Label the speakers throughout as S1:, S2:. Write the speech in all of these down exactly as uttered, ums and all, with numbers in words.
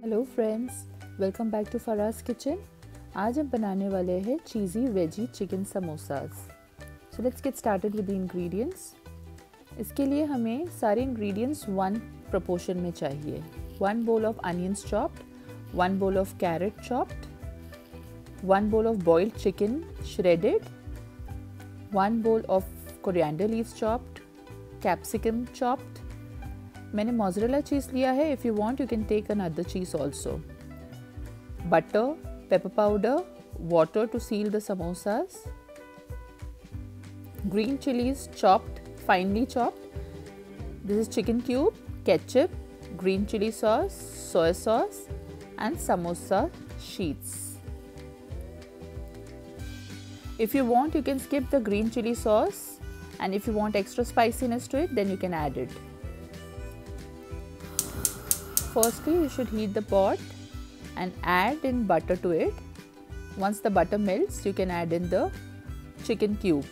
S1: Hello friends, welcome back to Faraz kitchen. आज हम बनाने वाले हैं cheesy veggie chicken samosas. So let's get started with the ingredients. इसके लिए हमें सारे इंग्रेडिएंट्स वन प्रोपोर्शन में चाहिए। One bowl of onions chopped, one bowl of carrot chopped, one bowl of boiled chicken shredded, one bowl of coriander leaves chopped, capsicum chopped. मैंने mozzarella cheese लिया है। If you want you can take another cheese also. Butter, pepper powder, water to seal the samosas, green chilies chopped, finely chopped. This is chicken cube, ketchup, green chili sauce, soy sauce and samosa sheets. If you want you can skip the green chili sauce, and if you want extra spiciness to it then you can add it. Firstly, you should heat the pot and add in butter to it. Once the butter melts, you can add in the chicken cube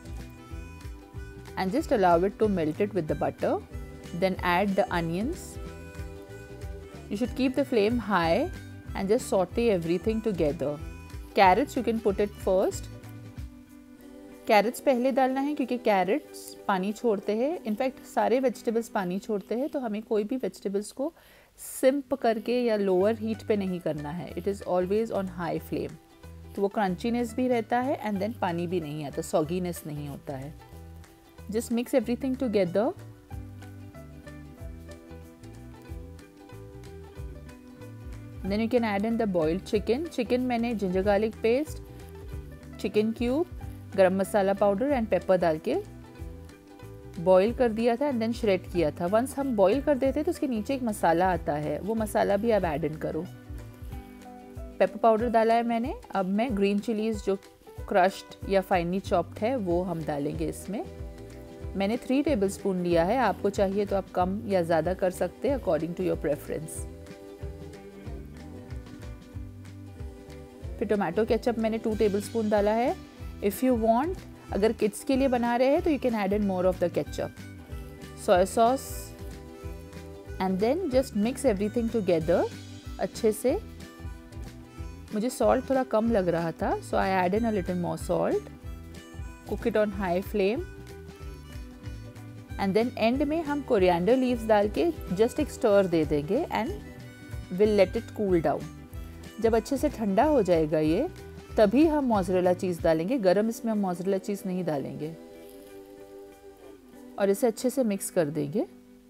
S1: and just allow it to melt it with the butter. Then add the onions. You should keep the flame high and just saute everything together. Carrots you can put it first. Carrots पहले डालना है क्योंकि crates पानी छोड़ते हैं। In fact सारे vegetables पानी छोड़ते हैं, तो हमें कोई भी वेजिटेबल्स को सिम्प करके या लोअर हीट पे नहीं करना है। It is always on high flame, तो वो क्रंचीनेस भी रहता है एंड देन पानी भी नहीं आता, सॉगीनेस नहीं होता है। Just mix everything together. Then you can add in the boiled chicken. Chicken मैंने ginger garlic paste, chicken cube, garam masala powder and paper डाल के बॉईल कर दिया था एंड देन श्रेड किया था। वंस हम बॉईल कर देते तो उसके नीचे एक मसाला आता है, वो मसाला भी अब ऐड इन करो। पेपर पाउडर डाला है मैंने। अब मैं ग्रीन चिलीज जो क्रश्ड या फाइनली चॉप्ड है वो हम डालेंगे इसमें। मैंने थ्री टेबल स्पून लिया है, आपको चाहिए तो आप कम या ज़्यादा कर सकते हैं अकॉर्डिंग टू योर प्रेफरेंस। फिर टोमेटो केचप मैंने टू टेबल स्पून डाला है। इफ़ यू वांट, अगर किड्स के लिए बना रहे हैं तो you can add in more of the ketchup, soya sauce and then just mix everything together अच्छे से। मुझे सॉल्ट थोड़ा कम लग रहा था, so I add in a little more salt. Cook it on high flame and then and में हम कोरिएंडर लीव्स डाल के जस्ट एक स्टर दे देंगे and will let it cool down. जब अच्छे से ठंडा हो जाएगा ये, तभी हम मोज़रेला चीज़ डालेंगे। गरम इसमें हम मोज़रेला चीज़ नहीं डालेंगे और इसे अच्छे से मिक्स कर देंगे।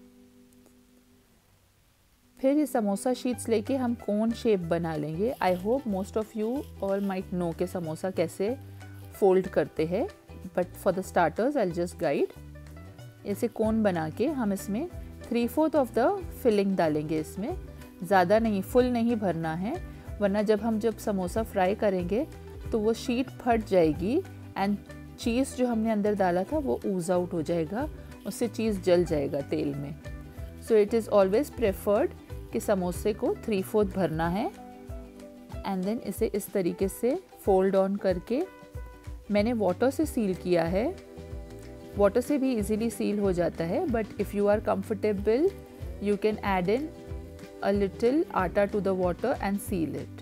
S1: फिर ये समोसा शीट्स लेके हम कोन शेप बना लेंगे। I hope most of you all might know के समोसा कैसे फोल्ड करते हैं, but for the starters I just guide. ऐसे कोन बना के हम इसमें three fourth of the filling डालेंगे। इसमें ज़्यादा नहीं, फुल नहीं भरना है, वरना जब हम जब समोसा फ्राई करेंगे तो वो शीट फट जाएगी एंड चीज़ जो हमने अंदर डाला था वो ऊज आउट हो जाएगा, उससे चीज़ जल जाएगा तेल में। So it is always preferred कि समोसे को थ्री फोर्थ भरना है एंड देन इसे इस तरीके से फोल्ड ऑन करके मैंने वाटर से सील किया है। वाटर से भी इजीली सील हो जाता है, but if you are comfortable you can add in a little atta to the water and seal it.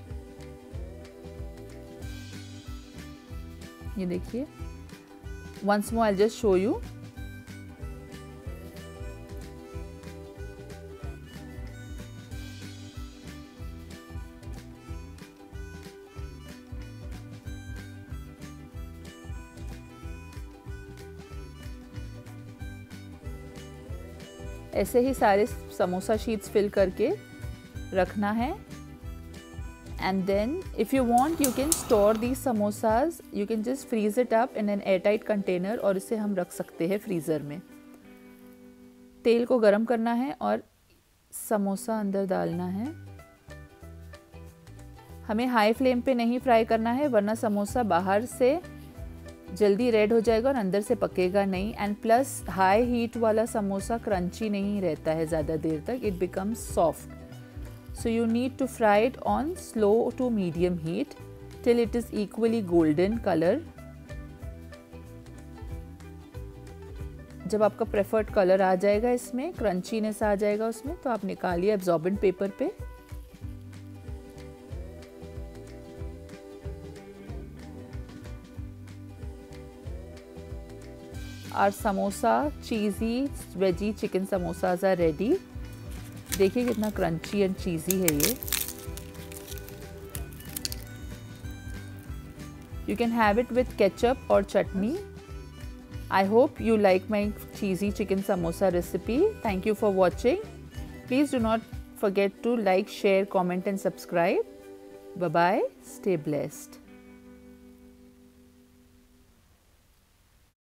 S1: ये देखिए, once more I'll just show you. ऐसे ही सारे समोसा शीट्स फिल करके रखना है and then if you want you can store these samosas, you can just freeze it up in an airtight container और इसे हम रख सकते हैं फ्रीज़र में। तेल को गरम करना है और समोसा अंदर डालना है। हमें हाई फ्लेम पे नहीं फ्राई करना है, वरना समोसा बाहर से जल्दी रेड हो जाएगा और अंदर से पकेगा नहीं। एंड प्लस हाई हीट वाला समोसा क्रंची नहीं रहता है ज़्यादा देर तक, it becomes soft. So you need to fry it on slow to medium heat till it is equally golden colour. जब आपका प्रेफर्ड कलर आ जाएगा, इसमें क्रंचीनेस आ जाएगा उसमें, तो आप निकालिए एब्जॉर्बेंट पेपर पे Our samosa cheesy veggie chicken samosas are ready. देखिए कितना क्रंची एंड चीज़ी है ये. You can have it with ketchup or chutney. I hope you like my cheesy chicken samosa recipe. Thank you for watching. Please do not forget to like, share, comment and subscribe. Bye bye. Stay blessed.